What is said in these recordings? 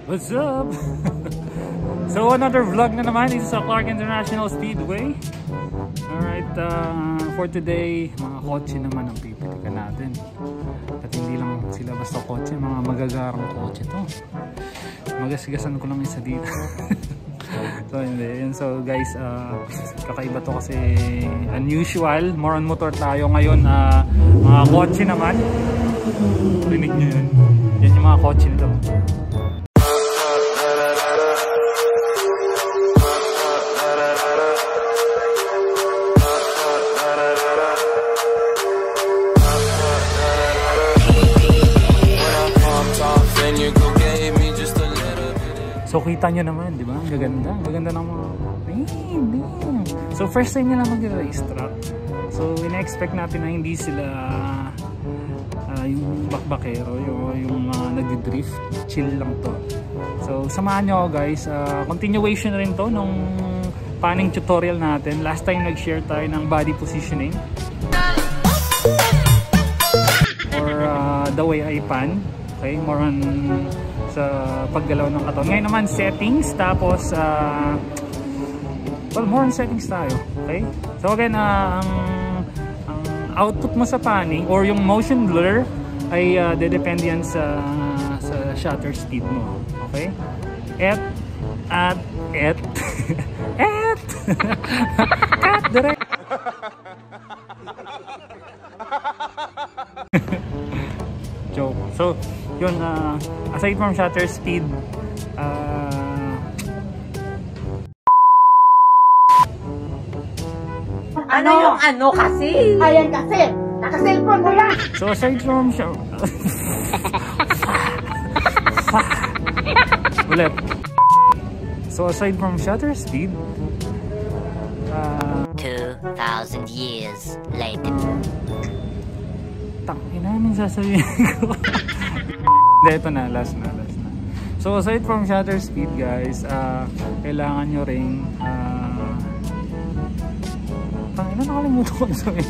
What's up? So another vlog na naman dito sa Clark International Speedway. Alright, for today, mga kotse naman ang pipilikan natin. At hindi lang sila basta kotse, mga magagarang kotse to. Magasigasan ko lang isa dito. So hindi, so guys, kakaiba to kasi unusual. More on motor tayo ngayon. Mga kotse naman. Rinig nyo yun. Yan yung mga kotse nito. So kita nyo naman, di ba? Ang gaganda. Ang gaganda ng mga... So first time nila mag-race track. So ina-expect natin na hindi sila yung bakbakero, yung mga nag-drift. Chill lang to. So samahan nyo guys. Continuation rin to nung panning tutorial natin. Last time nag-share tayo ng body positioning. Or the way I pan. Okay, more on sa paggalaw ng katawan. Ngayon naman settings, tapos well, more on settings tayo. Okay, so again, ang output mo sa panning or yung motion blur ay dedepende yan sa shutter speed mo. Okay, at cut direct. Joke. So yun, aside from shutter speed, ano yung ano kasi? Ayan kasi, naka-cellphone mo yan. So aside from ulit. So aside from shutter speed, 2,000 years later. Tangina namin sasabihin ko. Ito na, last na. So aside from shutter speed guys, kailangan nyo ring tangina, nakalimutan ko na sabihin.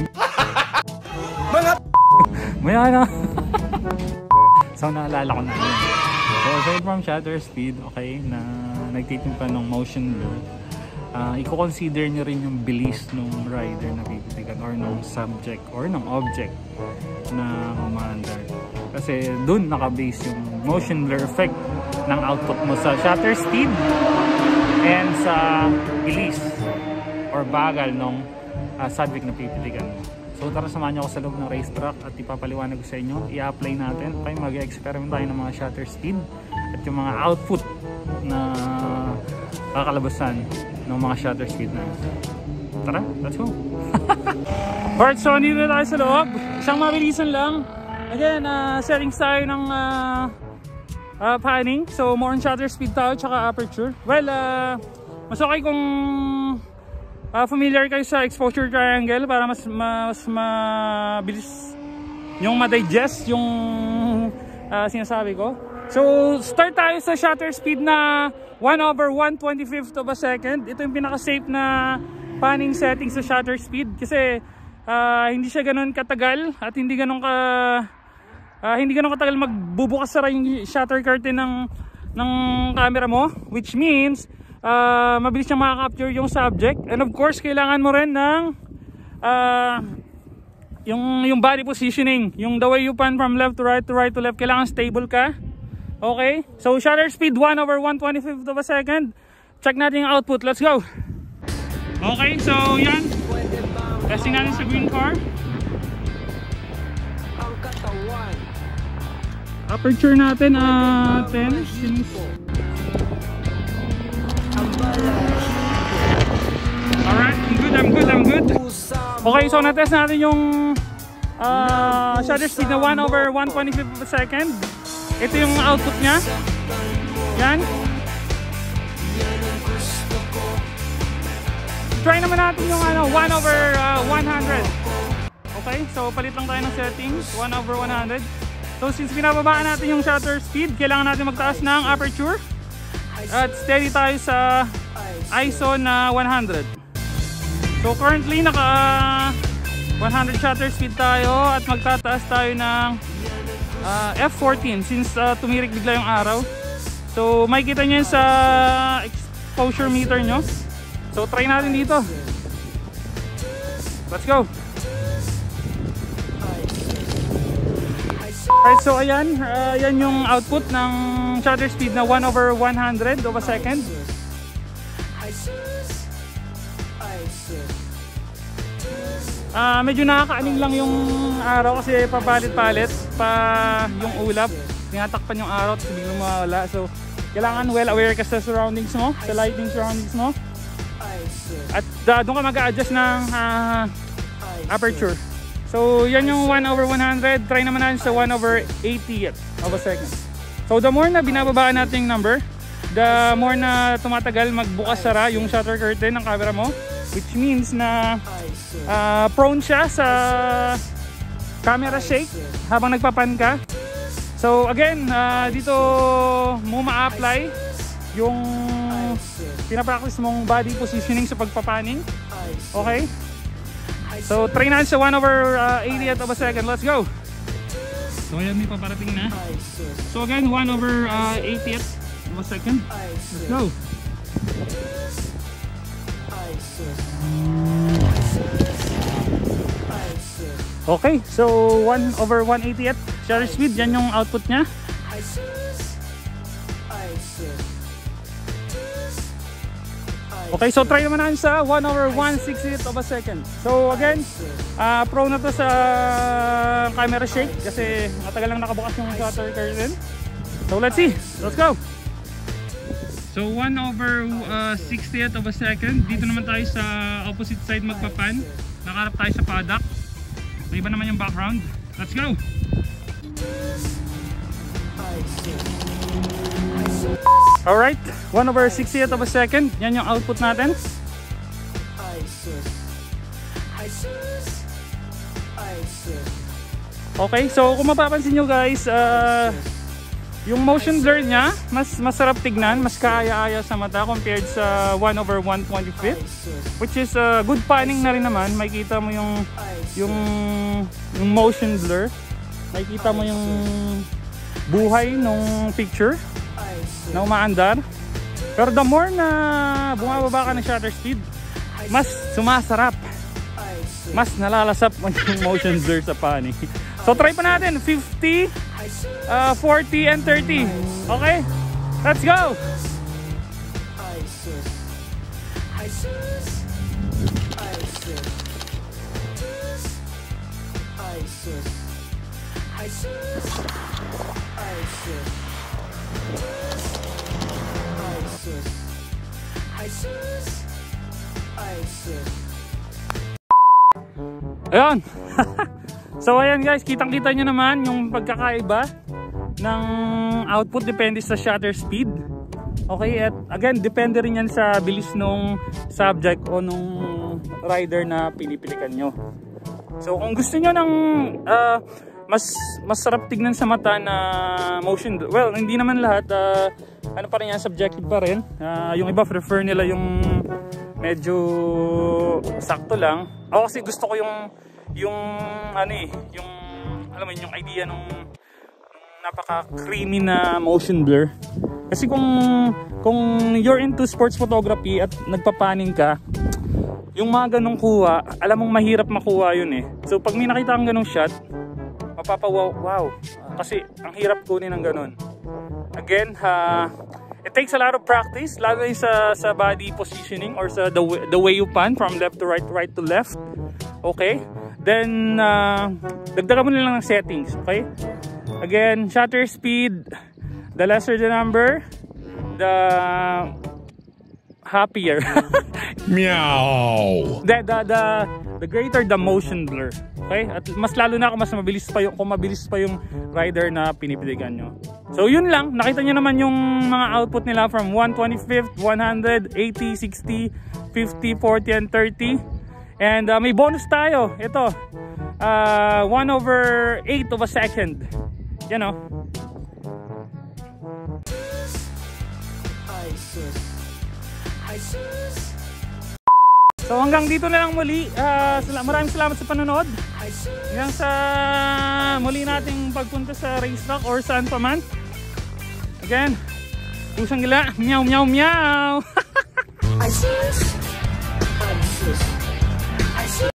Maya na. So naalala ko na. So aside from shutter speed, okay, na nagtitimpa ng motion blur, i-consider nyo rin yung bilis ng rider na pipitigan or ng subject or ng object na umaandar. Kasi dun nakabase yung motion blur effect ng output mo sa shutter speed and sa bilis or bagal ng subject na pipitigan mo. So tara, samahan nyo ako sa loob ng racetrack at ipapaliwanag ko sa inyo. I-apply natin. Okay, mag-experiment tayo ng mga shutter speed at yung mga output na kakalabasan ng mga shutter speed na. Tara, let's go! Alright, so nandito na tayo sa loob. Isang mabilisan lang. Again, settings tayo ng panning. So more on shutter speed tayo tsaka aperture. Well, mas okay kung familiar kayo sa exposure triangle para mas mabilis yung ma-digest yung sinasabi ko. So start tayo sa shutter speed na 1/125th of a second. Ito yung pinaka-safe na panning setting sa shutter speed kasi hindi siya ganoon katagal at hindi ganoon katagal magbubukas sara yung shutter curtain ng camera mo, which means mabilis siyang makaka-capture yung subject. And of course, kailangan mo rin ng yung body positioning, yung the way you pan from left to right to left, kailangan stable ka. Okay, so shutter speed 1/125th of a second. Check natin yung output, let's go. Okay, so yan, testing natin sa green car. Aperture natin 10 since alright, I'm good. Okay, so na-test natin yung shutter speed na 1/125th of a second. Ito yung output nya. Yan. Try naman natin yung 1/100. Okay, so palit lang tayo ng settings, 1/100. So since binababaan natin yung shutter speed, kailangan natin magtaas ng aperture. At steady tayo sa ISO na 100. So currently naka 100 shutter speed tayo at magtataas tayo ng F14 since tumirik bigla yung araw. So makikita nyo yun sa exposure meter nyo. So try natin dito. Let's go. Alright, so ayan, yan yung output ng shutter speed na 1/100 of a second. Medyo nakakaaning lang yung araw kasi papalit-palit pa yung ulap. Tinatakpan yung araw at biglang mawala. So kailangan well aware ka sa surroundings mo, sa lighting surroundings mo. At doon ka mag-a-adjust ng aperture. So yan yung 1/100. Try naman natin sa 1/80th of a second. So the more na binababaan natin yung number, the more na tumatagal magbukas sara yung shutter curtain ng camera mo, which means na prone siya sa camera shake habang nagpapan ka. So again, dito mo ma-apply yung pinapractice mong body positioning sa pagpapaning. Okay? So try natin sa 1/80th of a second. Let's go. So ayan, may paparating na. So again, 1/80th of a second. Let's go. Okay, so 1/180th shutter speed, yan yung output niya. Okay, so try naman natin sa 1/160th of a second. So again, pro na to sa camera shake kasi matagal lang nakabukas yung shutter curtain. So let's see, let's go. So 1/60th of a second. Dito naman tayo sa opposite side magpapan. Nakaharap tayo sa paddock. May iba naman yung background. Let's go. Alright, 1/60th of a second. Yan yung output natin. Okay, so kung mapapansin nyo guys, yung motion blur niya, mas masarap tignan, mas kaaya-aya sa mata compared sa 1/125th, which is good panning na rin naman. Makikita mo yung motion blur, makikita mo yung buhay ng picture na umaandar. Pero the more na bumababa ka ng shutter speed, mas sumasarap, mas nalalasap mo yung motion blur sa panning. So try pa natin 50, 40 and 30. Okay, let's go. Ayan. So ayan guys, kitang-kita nyo naman yung pagkakaiba ng output depende sa shutter speed. Okay, at again, depende rin yan sa bilis nung subject o nung rider na pinipilikan nyo. So kung gusto nyo ng mas sarap tignan sa mata na motion, well, hindi naman lahat, ano pa rin yan, subjective pa rin. Yung iba prefer nila yung medyo sakto lang. Ako kasi gusto ko yung ano eh, yung alam mo yung idea nung napaka-creamy na motion blur. Kasi kung you're into sports photography at nagpapaning ka, yung mga ganong kuha, alam mong mahirap makuha yun eh. So pag may nakita kang ganong shot, mapapawaw, kasi ang hirap kunin ng ganon. Again, it takes a lot of practice, lalo na sa body positioning or sa the way you pan from left to right, right to left. Okay? Then dagdagan mo lang ng settings, okay? Again, shutter speed, the lesser the number, the happier. Meow. The greater the motion blur. Okay? At mas lalo na kung mabilis pa yung rider na pinipiligan nyo. So yun lang, nakita nyo naman yung mga output nila from 1/25th, 100, 80, 60, 50, 40 and 30. And may bonus tayo. Ito, 1/8 of a second. You know. So hanggang dito na lang muli. Maraming salamat sa panonood. Hanggang sa muli nating pagpunta sa racetrack or saan pa man. Again, Pusang gila. Meow, meow, meow. Ay sus! Ay sus!